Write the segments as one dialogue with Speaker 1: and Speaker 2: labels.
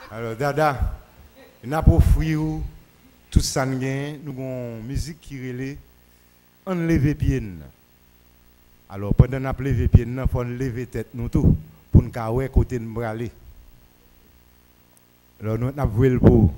Speaker 1: Alors, Dada, nous avons offert tout ça, nous avons une musique qui relève on lève pied. Alors, pendant que nous lever pied, il faut lever tête nous tout pour nous voir côté de nous aller. Alors, nous avons vu le beau.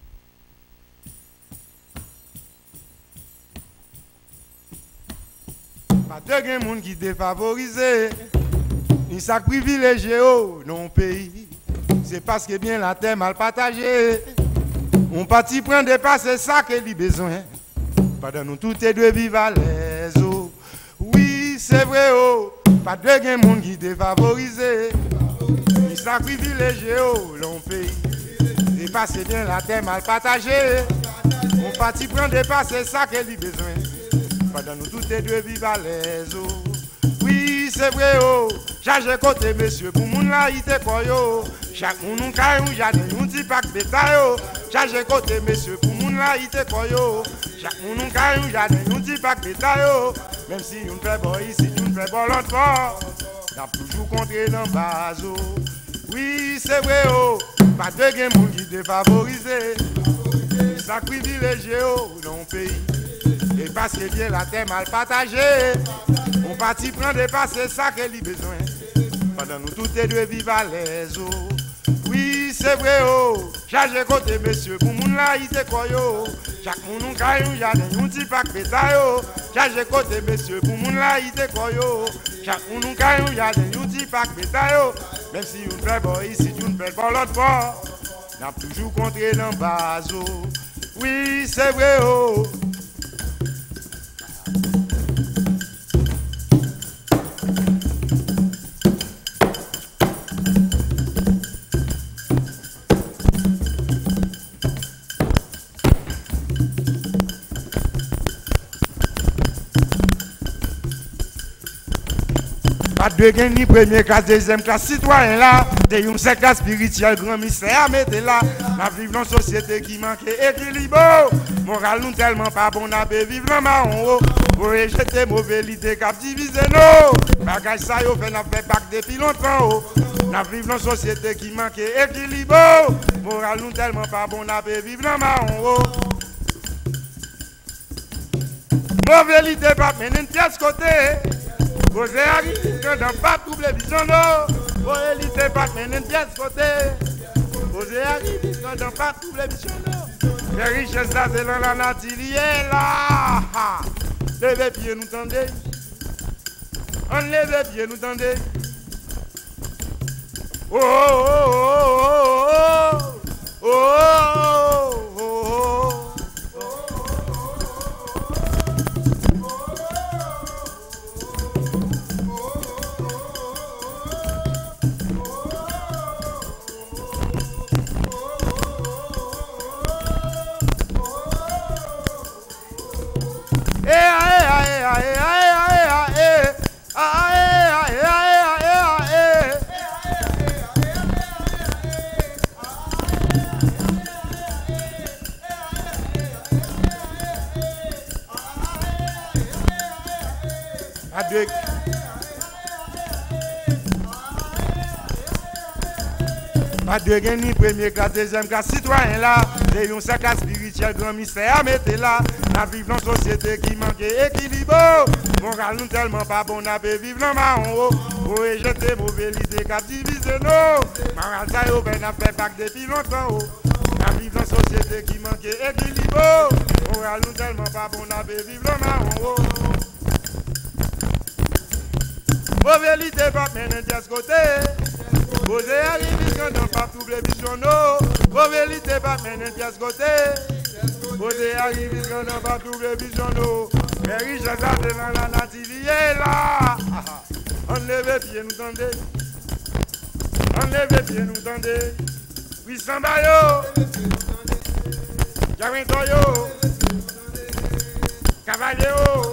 Speaker 1: Pas de monde qui défavorisé, ni ça privilégié dans le pays. C'est parce que bien la terre mal partagée. On parti prendre dépasser ça que lui besoin. Pendant nous tout est de vivre à l'aise. Oh. Oui, c'est vrai, oh. Pas de monde qui défavorisé, ni ça privilégié dans le pays. C'est parce que bien la terre mal partagée. On parti prendre dépasser ça que lui besoin. Pendant nous tout est de vivre à l'aise. Oh. Oui, c'est vrai, oh. J'ai côté, messieurs, pour moun la ite koyo. Chaque moun nou kay ou jardin, un petit pack bétail. J'ai côté, messieurs, pour moun la ite koyo. Chaque moun nou kay ou jardin, un petit pack bétail. Même si on fait bon ici, on fait bon l'autre fois. N'a toujours contré dans base. Oui, c'est vrai, oh. Pas de gen moun qui défavorisé. Ça privilégié dans le pays. Et parce que bien la terre mal partagée, on parti prendre dépasser ça que lui besoin. Pendant nous tout est de vivre à l'aise. Oh. Oui, c'est vrai, oh. J'ai côté, messieurs, pour moun la ite koyo. Chaque moun nou kay ou jardin, un petit pack bétail. J'ai côté, messieurs, pour moun la ite koyo. Chaque moun nou kay ou jardin, un petit pack bétail. Même si on fait bon ici, on fait bon l'autre fois. N'a toujours contré dans base. Oh. Oui, c'est vrai, oh. Pas de gain ni première classe, deuxième classe, citoyen là. T'es une secte spirituelle, grand mystère à mettre là. N'a vivre dans une société qui manque équilibre. Moral nous tellement pas bon, n'a pas vivre dans marron. Pour rejeter mauvais l'idée cap diviser nous. Bagage ça yo fait n'a fait bac depuis longtemps. N'a vivre dans une société qui manque équilibre. Moral nous tellement pas bon, n'a pas vivre dans marron. Mauvais l'idée pas mener une pièce côté. Vous arrivez dans pas double vision, non. Vous élitez pas mener une pièce côté. Vous arrivez dans pas double vision, non. Les richesses là, c'est dans la nature, là. Levez pied, nous tendez. On lève pied, nous tendez. Oh, oh, oh, oh, oh, oh, oh, oh. Pas de gain ni première classe, deuxième classe, citoyen là. C'est un secte spirituel, grand mystère à mettre là. N'a vivre dans une société qui manque équilibre. Moral nous tellement pas bon, n'a pas vivre dans marron. Pour rejeter mauvais l'idée qui a divisé nous. Moral ça yo ben n'a fait bac depuis longtemps. N'a vivre dans une société qui manque équilibre. Moral nous tellement pas bon, n'a pas vivre dans marron. Mauvais l'idée pas mener de côté. Vous arrivez quand on pas double vision, non. Mauvais l'idée pas mener de côté. Vous arrivez quand on pas double vision, non. Les richesses là, c'est dans la nature, là. On lève pied, nous tendez. On lève pied, nous tendez. Oui, Sambayo. Javintoyo. Cavalier.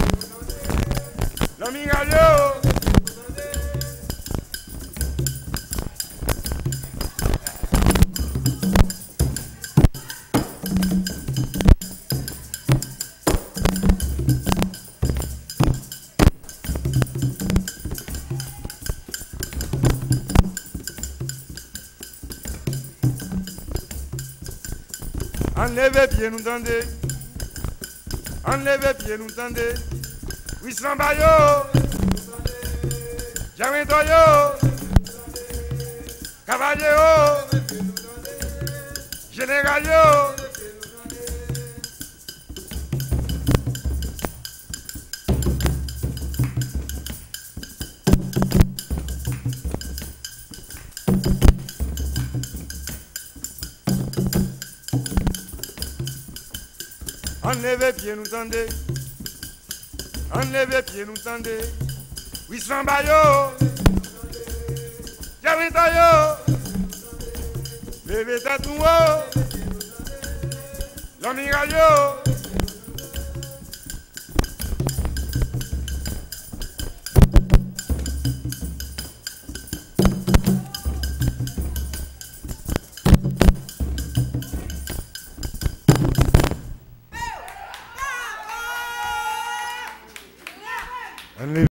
Speaker 1: L'Omigalio. Enlevez pied, nous tendez. Enlevez pied, nous tendez. Oui, sans baillot. Jamais toyo. Cavalier. Général yo. Enlevez pied, nous tendez. Enlevez pied, nous tendez. Oui, sans baillot. J'avais taillot. Levez tête nous haut. L'amiral yo.